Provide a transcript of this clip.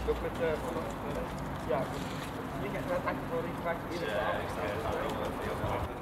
Ook met ja, ik heb net echt voor iets weg. Ja, ik sta er heel